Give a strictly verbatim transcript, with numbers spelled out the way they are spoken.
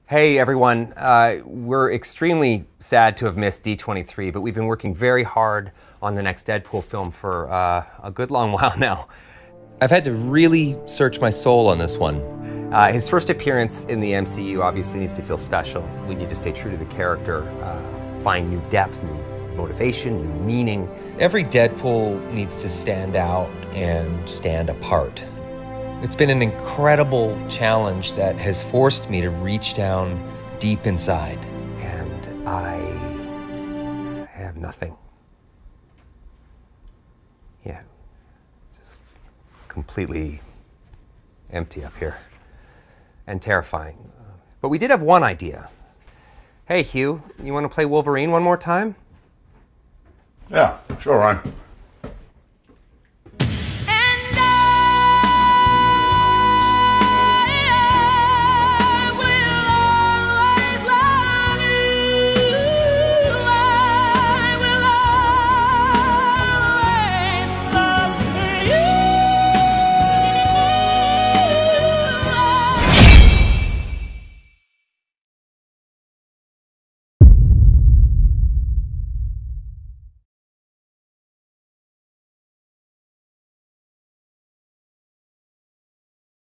Hey everyone, uh, we're extremely sad to have missed D twenty-three, but we've been working very hard on the next Deadpool film for uh, a good long while now. I've had to really search my soul on this one. Uh, his first appearance in the M C U obviously needs to feel special. We need to stay true to the character, uh, find new depth, new motivation, new meaning. Every Deadpool needs to stand out and stand apart. It's been an incredible challenge that has forced me to reach down deep inside. And I have nothing. Yeah, it's just completely empty up here and terrifying. But we did have one idea. Hey Hugh, you want to play Wolverine one more time? Yeah, sure, Ryan.